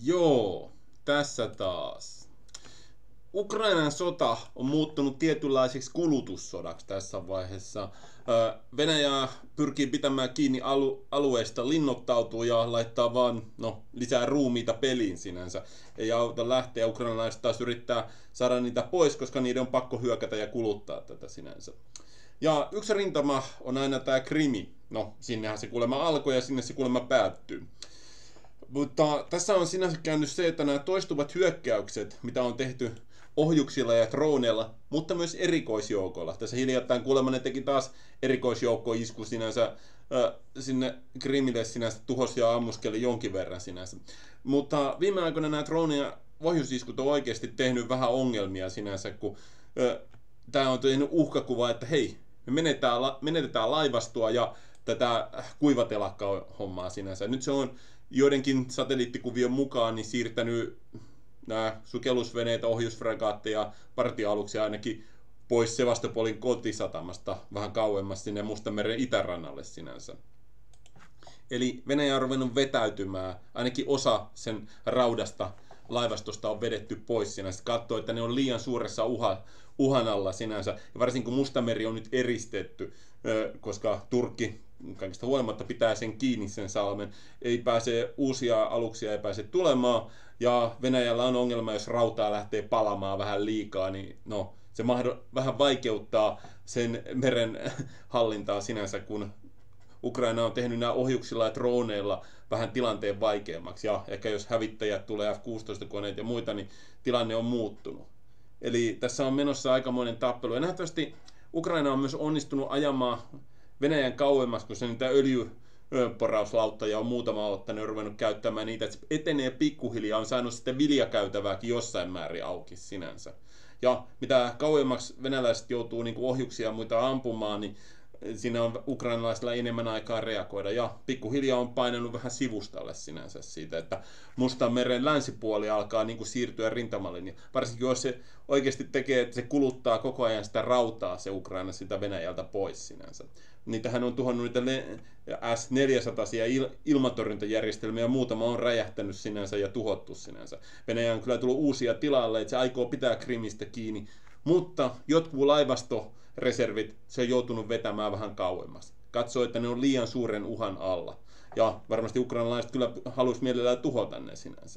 Joo, tässä taas. Ukrainan sota on muuttunut tietynlaiseksi kulutussodaksi tässä vaiheessa. Venäjä pyrkii pitämään kiinni alueesta, linnoittautuu ja laittaa vaan lisää ruumiita peliin sinänsä. Ei auta lähteä, ukrainalaiset taas yrittää saada niitä pois, koska niiden on pakko hyökätä ja kuluttaa tätä sinänsä. Ja yksi rintama on aina tämä Krimi. No, sinnehän se kuulemma alkoi ja sinne se kuulemma päättyy. Mutta tässä on sinänsä käynyt se, että nämä toistuvat hyökkäykset, mitä on tehty ohjuksilla ja droneilla, mutta myös erikoisjoukoilla. Tässä hiljattain kuulemma ne teki taas erikoisjoukkoisku sinänsä sinne Krimille sinänsä tuhosi ja ammuskeli jonkin verran sinänsä. Mutta viime aikoina nämä drone- ja ohjusiskut on oikeasti tehnyt vähän ongelmia sinänsä, kun tämä on tehnyt uhkakuva, että hei, me menetetään laivastoa ja tätä kuivatelakka-hommaa sinänsä. Nyt se on joidenkin satelliittikuvion mukaan niin siirtänyt nämä sukellusveneitä, ohjusfregaatteja, partioaluksia ainakin pois Sevastopolin kotisatamasta vähän kauemmas sinne Mustanmeren itärannalle sinänsä. Eli Venäjä on ruvennut vetäytymään, ainakin osa sen raudasta laivastosta on vedetty pois sinänsä. Katsoo, että ne on liian suuressa uhan alla sinänsä. Ja varsinkin kun Mustameri on nyt eristetty, koska Turkki kaikista huolimatta pitää sen kiinni sen salmen. Ei pääse uusia aluksia, ei pääse tulemaan. Ja Venäjällä on ongelma, jos rautaa lähtee palamaan vähän liikaa, niin se vähän vaikeuttaa sen meren hallintaa sinänsä, kun Ukraina on tehnyt nämä ohjuksilla ja droneilla vähän tilanteen vaikeammaksi. Ja ehkä jos hävittäjät tulee F-16-koneet ja muita, niin tilanne on muuttunut. Eli tässä on menossa aikamoinen tappelu. Ja nähtävästi Ukraina on myös onnistunut ajamaan Venäjän kauemmas, kun se niitä öljyporauslauttoja on muutama ottanut ja ruvennut käyttämään niitä. Että se etenee pikkuhiljaa, on saanut sitten viljakäytävääkin jossain määrin auki sinänsä. Ja mitä kauemmaksi venäläiset joutuu niin kuin ohjuksia ja muita ampumaan, niin siinä on ukrainalaisilla enemmän aikaa reagoida. Ja pikkuhiljaa on painanut vähän sivustalle sinänsä siitä, että Mustanmeren länsipuoli alkaa niin kuin siirtyä rintamalinjaan. Varsinkin jos se oikeasti tekee, että se kuluttaa koko ajan sitä rautaa, se Ukraina sitä Venäjältä pois sinänsä. Niitähän on tuhannut niitä S-400 ilmatorjuntajärjestelmiä ja muutama on räjähtänyt sinänsä ja tuhottu sinänsä. Venäjä on kyllä tullut uusia tilalle, että se aikoo pitää Krimistä kiinni, mutta jotkut laivastoreservit se on joutunut vetämään vähän kauemmas. Katsoo, että ne on liian suuren uhan alla. Ja varmasti ukrainalaiset kyllä haluaisi mielellään tuhota ne sinänsä.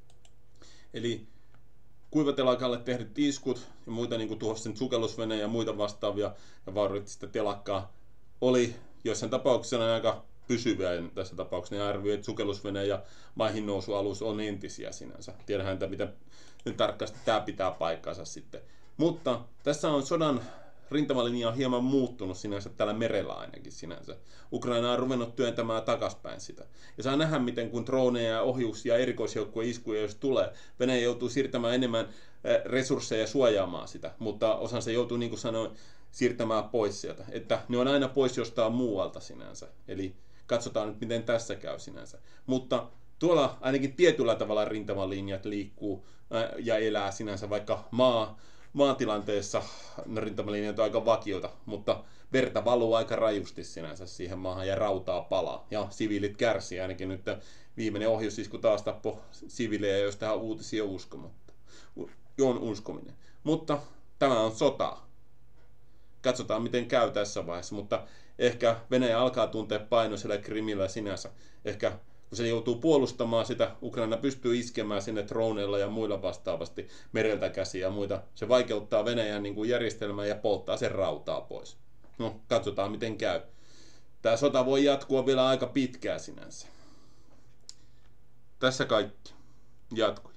Eli kuivatelakalle tehdyt iskut ja muita niin kuin tuhosi sen sukellusveneen ja muita vastaavia ja vaurioitti sitä telakkaa oli jossain tapauksessa aika pysyviä tässä tapauksessa. Ne arvioi, että sukellusvene ja maihin nousualus on entisiä sinänsä. Tiedähän, että miten tarkasti tämä pitää paikkansa sitten. Mutta tässä on sodan rintamalinja on hieman muuttunut sinänsä täällä merellä ainakin sinänsä. Ukraina on ruvennut työntämään takaspäin sitä. Ja saa nähdä, miten kun droneja ja ohjus- ja erikoisjoukkojen iskuja jos tulee, Venäjä joutuu siirtämään enemmän resursseja suojaamaan sitä. Mutta osan se joutuu, niin kuin sanoin, siirtämään pois sieltä. Että ne on aina pois jostain muualta sinänsä. Eli katsotaan nyt, miten tässä käy sinänsä. Mutta tuolla ainakin tietyllä tavalla rintamalinjat liikkuu ja elää sinänsä, vaikka maatilanteessa rintamalinjat on aika vakiota, mutta verta valuu aika rajusti sinänsä siihen maahan ja rautaa palaa. Ja siviilit kärsii, ainakin nyt viimeinen ohjusisku taas tappoi siviilejä, jos tähän uutisia on uskominen. Mutta tämä on sota. Katsotaan, miten käy tässä vaiheessa, mutta ehkä Venäjä alkaa tuntea paino siellä Krimillä sinänsä. Ehkä kun se joutuu puolustamaan sitä, Ukraina pystyy iskemään sinne droneilla ja muilla vastaavasti mereltä käsiä ja muita. Se vaikeuttaa Venäjän niin kuin järjestelmää ja polttaa sen rautaa pois. No, katsotaan miten käy. Tämä sota voi jatkua vielä aika pitkään sinänsä. Tässä kaikki. Jatkuu.